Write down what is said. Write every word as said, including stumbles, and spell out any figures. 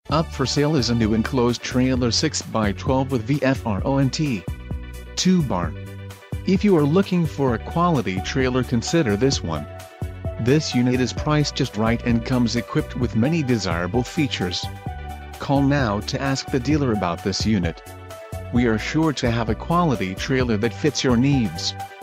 Up for sale is a new enclosed trailer six by twelve with Vfront two bar. If you are looking for a quality trailer, consider this one. This unit is priced just right and comes equipped with many desirable features. Call now to ask the dealer about this unit. We are sure to have a quality trailer that fits your needs.